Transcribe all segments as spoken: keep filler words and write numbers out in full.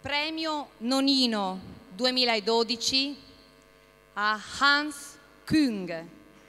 Premio Nonino duemiladodici a Hans Küng.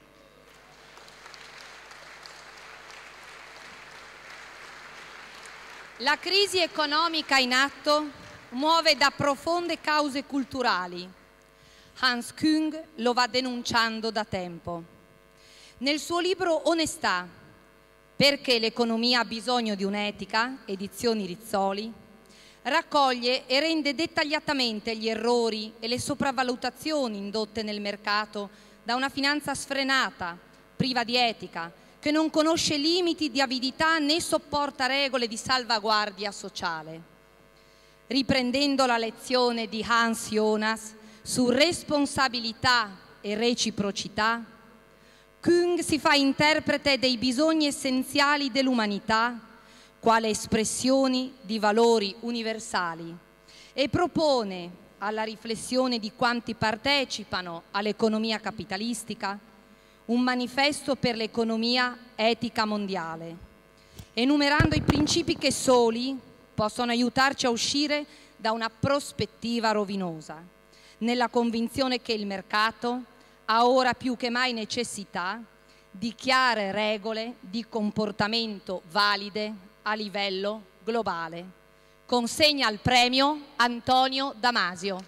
La crisi economica in atto muove da profonde cause culturali. Hans Küng lo va denunciando da tempo. Nel suo libro Onestà, perché l'economia ha bisogno di un'etica, edizioni Rizzoli, raccoglie e rende dettagliatamente gli errori e le sopravvalutazioni indotte nel mercato da una finanza sfrenata, priva di etica, che non conosce limiti di avidità né sopporta regole di salvaguardia sociale. Riprendendo la lezione di Hans Jonas su responsabilità e reciprocità, Küng si fa interprete dei bisogni essenziali dell'umanità quale espressioni di valori universali e propone alla riflessione di quanti partecipano all'economia capitalistica un manifesto per l'economia etica mondiale, enumerando i principi che soli possono aiutarci a uscire da una prospettiva rovinosa, nella convinzione che il mercato ha ora più che mai necessità di chiare regole di comportamento valide a livello globale. Consegna il premio Antonio Damasio.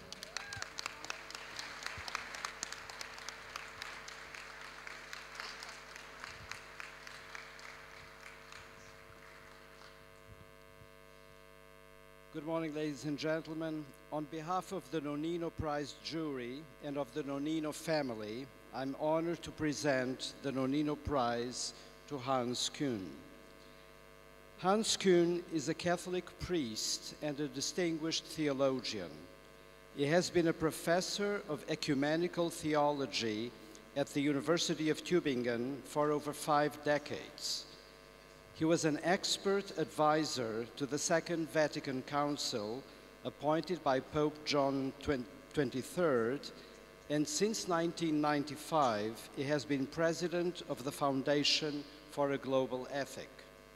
Good morning, ladies and gentlemen. On behalf of the Nonino Prize jury and of the Nonino family, I'm honored to present the Nonino Prize to Hans Küng. Hans Küng is a Catholic priest and a distinguished theologian. He has been a professor of ecumenical theology at the University of Tübingen for over five decades. He was an expert advisor to the Second Vatican Council, appointed by Pope John the twenty-third, and since nineteen ninety-five, he has been president of the Foundation for a Global Ethic.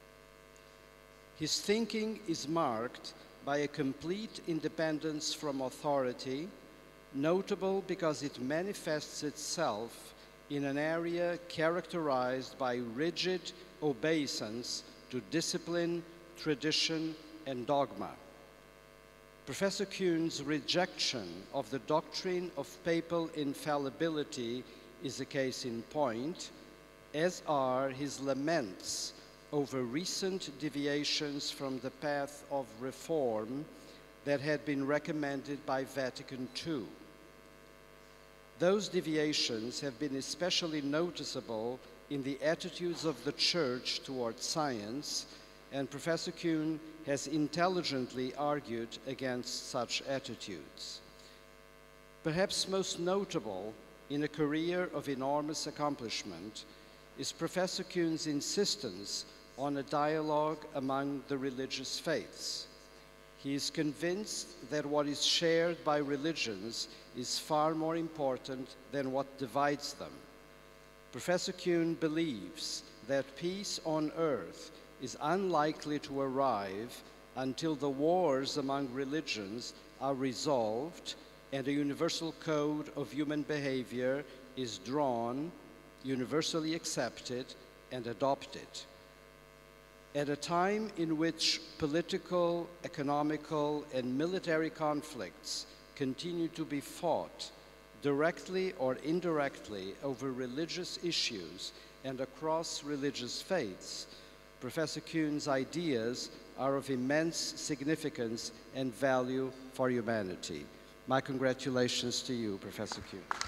His thinking is marked by a complete independence from authority, notable because it manifests itself in an area characterized by rigid obeisance to discipline, tradition, and dogma. Professor Küng's rejection of the doctrine of papal infallibility is a case in point, as are his laments over recent deviations from the path of reform that had been recommended by Vatican two. Those deviations have been especially noticeable in the attitudes of the Church towards science, and Professor Küng has intelligently argued against such attitudes. Perhaps most notable in a career of enormous accomplishment is Professor Küng's insistence on a dialogue among the religious faiths. He is convinced that what is shared by religions is far more important than what divides them. Professor Küng believes that peace on earth is unlikely to arrive until the wars among religions are resolved and a universal code of human behavior is drawn, universally accepted, and adopted. At a time in which political, economical, and military conflicts continue to be fought, directly or indirectly, over religious issues and across religious faiths, Professor Küng's ideas are of immense significance and value for humanity. My congratulations to you, Professor Küng.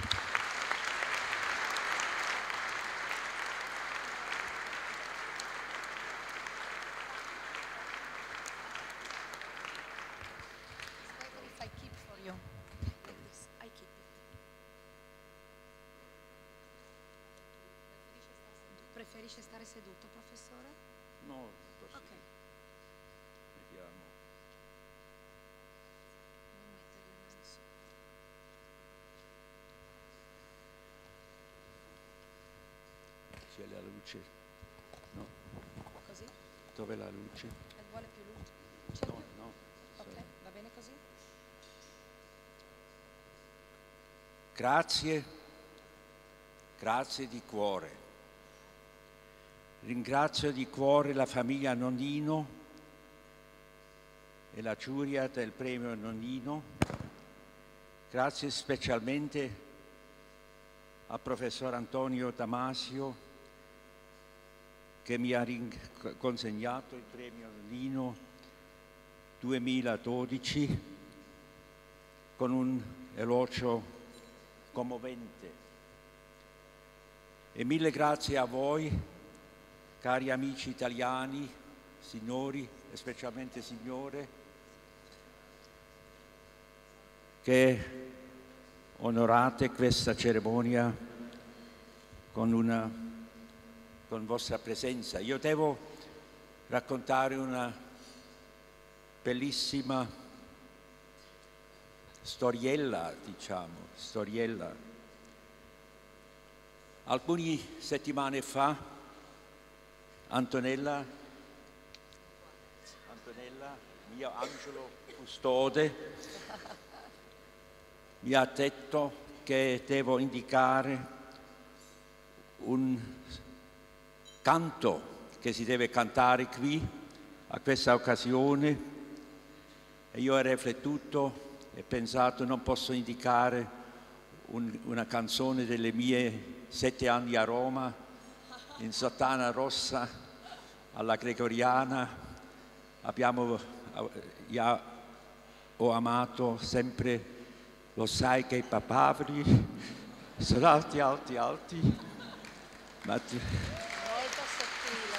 Preferisce stare seduto, professore? No, così. Ok. Vediamo. Non mettere le mani su. C'è la luce. No. Così? Dove la luce? E vuole più luce? C'è No, più? no. Ok, va bene così? Grazie, grazie di cuore. Ringrazio di cuore la famiglia Nonnino e la giuria del premio Nonnino. Grazie specialmente al professor Antonio Damasio che mi ha consegnato il premio Nonnino duemiladodici con un elogio commovente. E mille grazie a voi, cari amici italiani, signori e specialmente signore, che onorate questa cerimonia con una con vostra presenza. Io devo raccontare una bellissima storiella, diciamo, storiella. Alcune settimane fa Antonella, Antonella, mio angelo custode, mi ha detto che devo indicare un canto che si deve cantare qui a questa occasione e io ho riflettuto e pensato non posso indicare un, una canzone delle mie sette anni a Roma in sottana rossa alla Gregoriana. Abbiamo, io ho amato sempre, lo sai che i papaveri sono alti, alti, alti, ma tu... Molto sottile.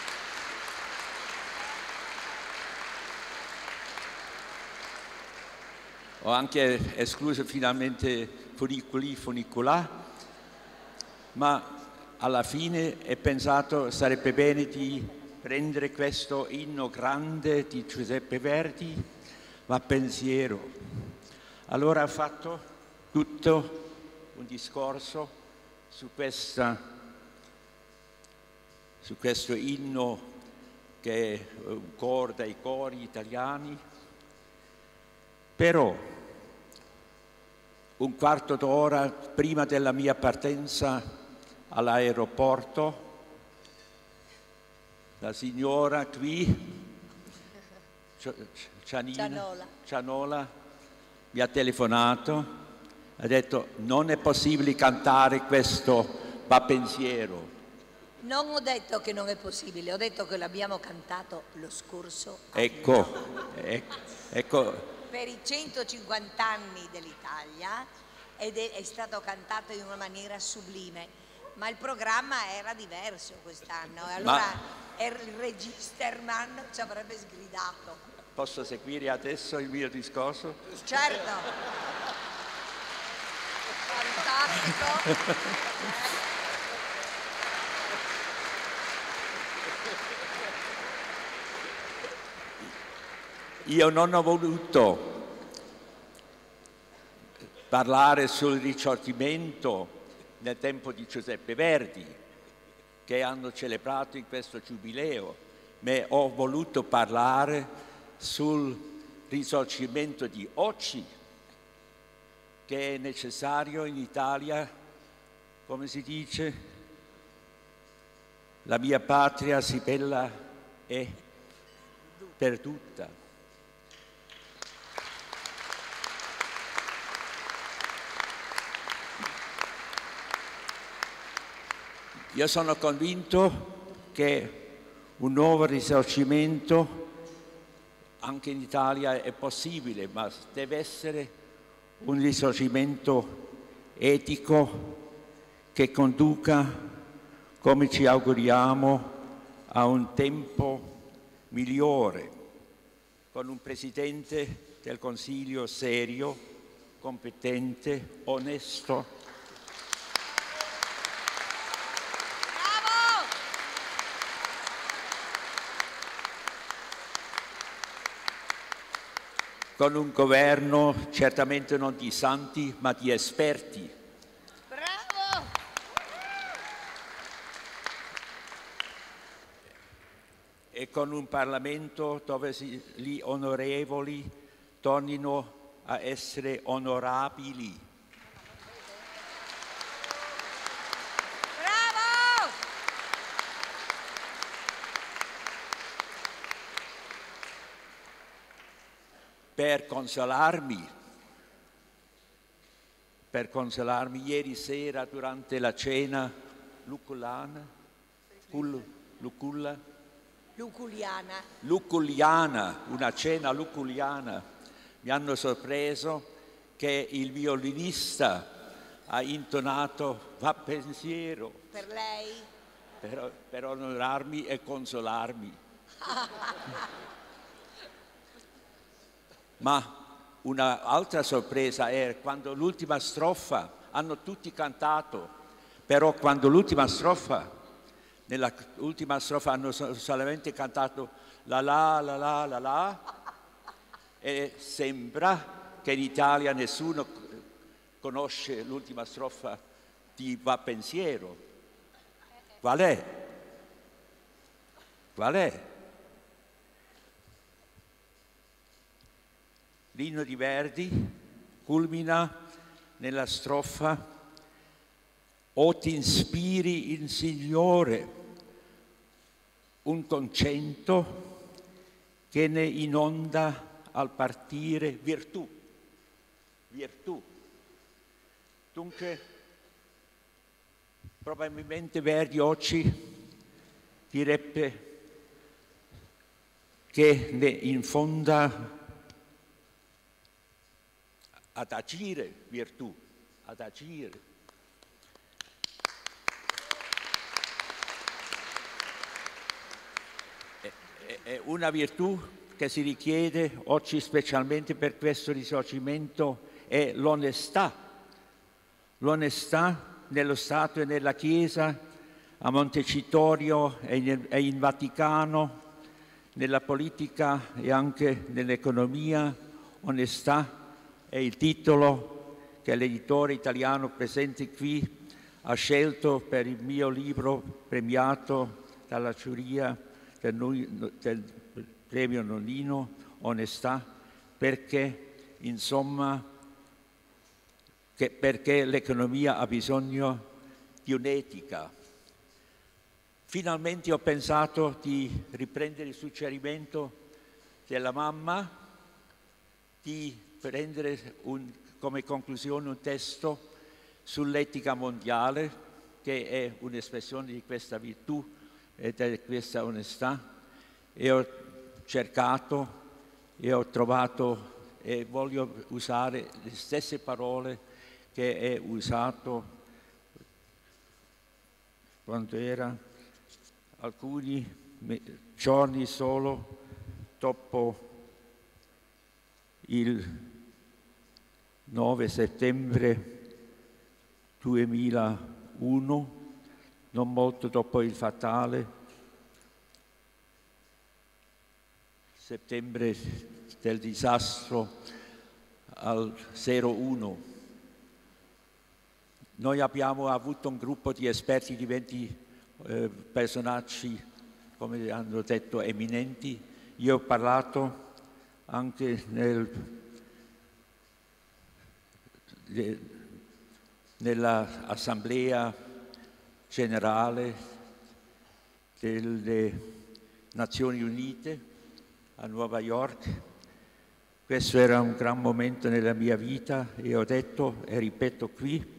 Ho anche escluso finalmente funicoli, funicola, ma alla fine ho pensato sarebbe bene di prendere questo inno grande di Giuseppe Verdi, Ma pensiero. Allora ho fatto tutto un discorso su, questa, su questo inno che è un coro dai cori italiani, però un quarto d'ora prima della mia partenza all'aeroporto, la signora qui, Cianina, Cianola. Cianola, mi ha telefonato, ha detto non è possibile cantare questo Va pensiero. Non ho detto che non è possibile, ho detto che l'abbiamo cantato lo scorso anno. Ecco, ecco, ecco. Per i centocinquanta anni dell'Italia ed è, è stato cantato in una maniera sublime, ma il programma era diverso quest'anno e allora Ma... il registerman ci avrebbe sgridato. Posso seguire adesso il mio discorso? Certo. Fantastico. Io non ho voluto parlare sul risorgimento nel tempo di Giuseppe Verdi, che hanno celebrato in questo giubileo, ma ho voluto parlare sul risorgimento di oggi, che è necessario in Italia, come si dice, la mia patria si bella è perduta. Io sono convinto che un nuovo risorgimento anche in Italia è possibile, ma deve essere un risorgimento etico che conduca, come ci auguriamo, a un tempo migliore, con un Presidente del Consiglio serio, competente, onesto, con un governo certamente non di santi, ma di esperti. Bravo! E con un Parlamento dove si, gli onorevoli tornino a essere onorabili. per consolarmi, per consolarmi ieri sera durante la cena luculana, cul, luculla, Luculiana. luculiana, una cena luculiana, mi hanno sorpreso che il violinista ha intonato "Va pensiero" Per lei? per, per onorarmi e consolarmi. Ma un'altra sorpresa è quando l'ultima strofa, hanno tutti cantato, però quando l'ultima strofa, nella ultima strofa hanno solamente cantato la la la la la la, e sembra che in Italia nessuno conosce l'ultima strofa di Va pensiero. Qual è? Qual è? L'inno di Verdi culmina nella strofa "O ti ispiri il Signore", un concetto che ne inonda al partire virtù, virtù. Dunque, probabilmente Verdi oggi direbbe che ne infonda ad agire virtù, ad agire. È una virtù che si richiede oggi specialmente per questo risorgimento, è l'onestà. L'onestà nello Stato e nella Chiesa, a Montecitorio e in Vaticano, nella politica e anche nell'economia. Onestà è il titolo che l'editore italiano presente qui ha scelto per il mio libro premiato dalla giuria del, del premio Nonnino, Onestà, perché insomma che, perché l'economia ha bisogno di un'etica. Finalmente ho pensato di riprendere il suggerimento della mamma di prendere un, come conclusione un testo sull'etica mondiale, che è un'espressione di questa virtù e di questa onestà, e ho cercato e ho trovato e voglio usare le stesse parole che è usato quando era alcuni giorni solo dopo il nove settembre duemilauno, non molto dopo il fatale settembre del disastro al zero uno. Noi abbiamo avuto un gruppo di esperti, di venti eh, personaggi, come hanno detto, eminenti. Io ho parlato anche nel, nell'Assemblea Generale delle Nazioni Unite a Nuova York. Questo era un gran momento nella mia vita e ho detto e ripeto qui: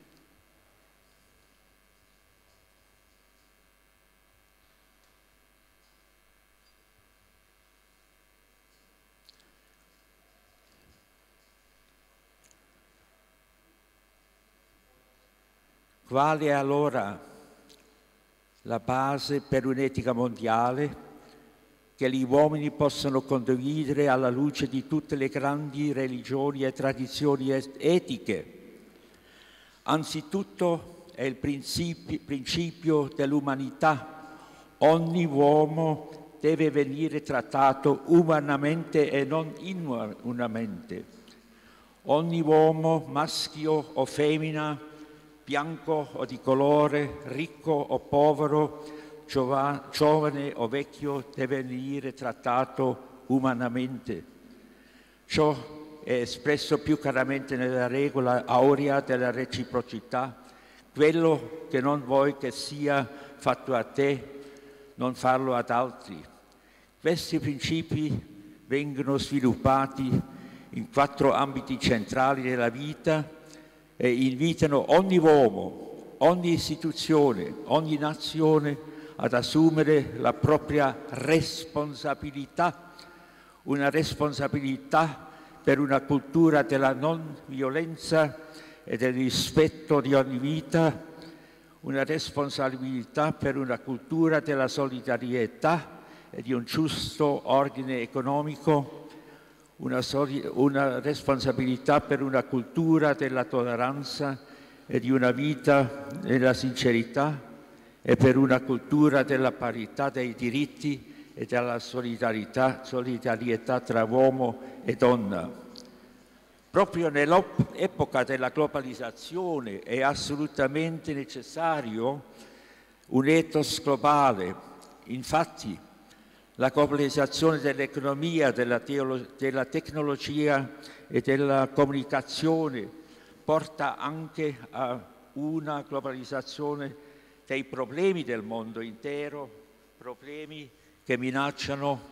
quale è allora la base per un'etica mondiale che gli uomini possono condividere alla luce di tutte le grandi religioni e tradizioni etiche? Anzitutto è il principio, principio dell'umanità. Ogni uomo deve venire trattato umanamente e non inumanamente. Ogni uomo, maschio o femmina, bianco o di colore, ricco o povero, giovane o vecchio, deve venire trattato umanamente. Ciò è espresso più chiaramente nella regola aurea della reciprocità: quello che non vuoi che sia fatto a te, non farlo ad altri. Questi principi vengono sviluppati in quattro ambiti centrali della vita e invitano ogni uomo, ogni istituzione, ogni nazione ad assumere la propria responsabilità, una responsabilità per una cultura della non violenza e del rispetto di ogni vita, una responsabilità per una cultura della solidarietà e di un giusto ordine economico, una, una responsabilità per una cultura della tolleranza e di una vita nella sincerità e per una cultura della parità dei diritti e della solidarietà, solidarietà tra uomo e donna. Proprio nell'epoca della globalizzazione è assolutamente necessario un ethos globale. Infatti, la globalizzazione dell'economia, della, della tecnologia e della comunicazione porta anche a una globalizzazione dei problemi del mondo intero, problemi che minacciano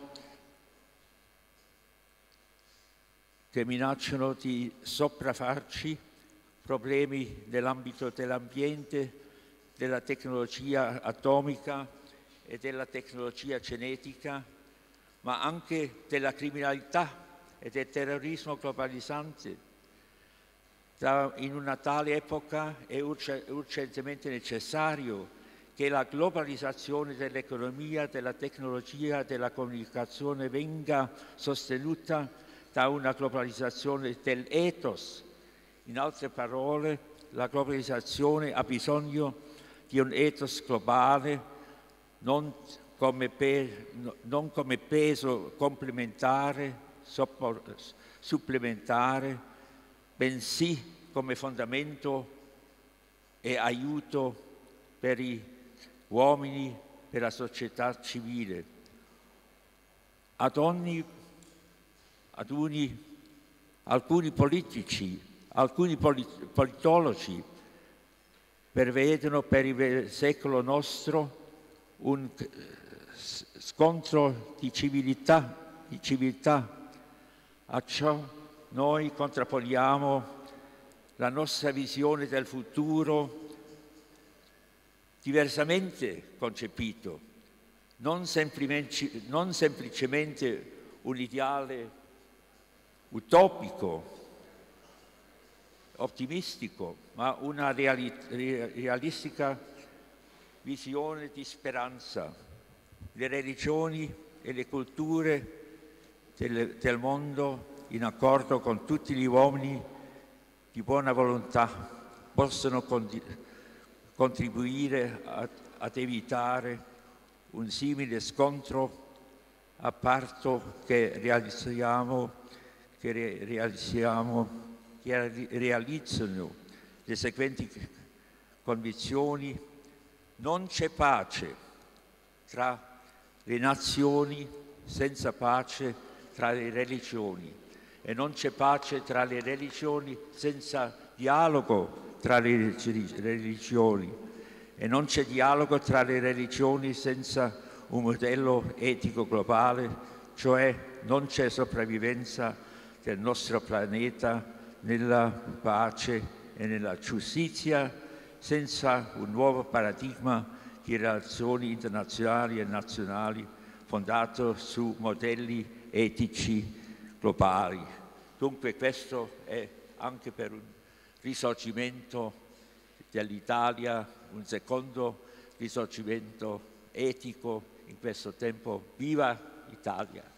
che minacciano di sopraffarci, problemi nell'ambito dell'ambiente, della tecnologia atomica e della tecnologia genetica, ma anche della criminalità e del terrorismo globalizzante. In una tale epoca è urgentemente necessario che la globalizzazione dell'economia, della tecnologia e della comunicazione venga sostenuta da una globalizzazione dell'ethos. In altre parole, la globalizzazione ha bisogno di un ethos globale, non come, pe non come peso complementare, supplementare, bensì come fondamento e aiuto per gli uomini, per la società civile. Ad ogni Ad uni, alcuni politici, alcuni politologi prevedono per il secolo nostro un scontro di civiltà, di civiltà. A ciò noi contrapponiamo la nostra visione del futuro diversamente concepito, non semplicemente, non semplicemente un ideale utopico, ottimistico, ma una reali realistica visione di speranza. Le religioni e le culture del, del mondo, in accordo con tutti gli uomini di buona volontà, possono contribuire a, ad evitare un simile scontro, a patto che realizziamo che realizziamo, che realizzano le seguenti condizioni: non c'è pace tra le nazioni senza pace tra le religioni e non c'è pace tra le religioni senza dialogo tra le religioni e non c'è dialogo tra le religioni senza un modello etico globale, cioè non c'è sopravvivenza del nostro pianeta nella pace e nella giustizia senza un nuovo paradigma di relazioni internazionali e nazionali fondato su modelli etici globali. Dunque questo è anche per un risorgimento dell'Italia, un secondo risorgimento etico in questo tempo. Viva Italia!